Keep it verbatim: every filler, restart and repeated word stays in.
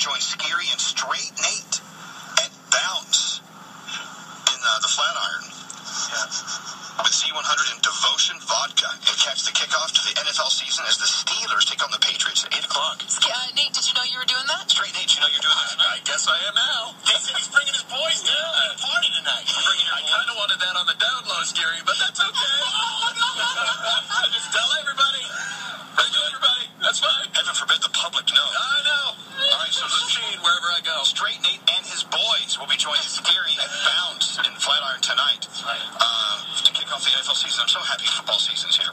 join Scary and Straight Nate at Bounce in uh, the Flatiron. Yeah. With Z one hundred and Devotion Vodka, and catch the kickoff to the N F L season as the Steelers take on the Patriots at eight o'clock. Uh, Nate, did you know you were doing that? Straight Nate, you know you're doing that tonight? I guess I am now. He said he's bringing his boys down to the party tonight. You're bringing your I kind of wanted that on the down low, Scary, but that's okay. Just tell everybody. Tell everybody. That's fine. Heaven forbid the public knows. I know. All right, so the machine wherever I go. Straight Nate and his boys will be joining Scary at Bounce in Flatiron tonight uh, to kick off the N F L season. I'm so happy football season's here.